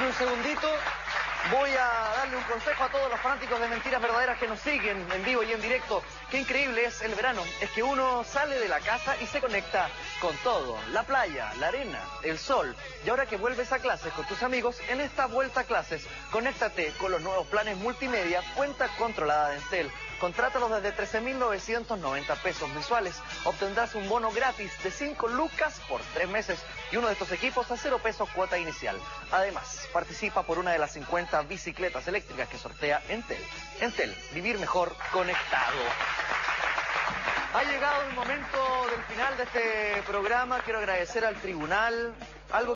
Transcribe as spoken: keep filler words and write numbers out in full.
un segundito. Voy a darle un consejo a todos los fanáticos de Mentiras Verdaderas que nos siguen en vivo y en directo. Qué increíble es el verano. Es que uno sale de la casa y se conecta con todo. La playa, la arena, el sol. Y ahora que vuelves a clases con tus amigos, en esta vuelta a clases, conéctate con los nuevos planes multimedia Cuenta Controlada de Entel. Contrátalos desde trece mil novecientos noventa pesos mensuales. Obtendrás un bono gratis de cinco lucas por tres meses y uno de estos equipos a cero pesos cuota inicial. Además, participa por una de las cincuenta bicicletas eléctricas que sortea Entel. Entel, vivir mejor conectado. Ha llegado el momento del final de este programa. Quiero agradecer al tribunal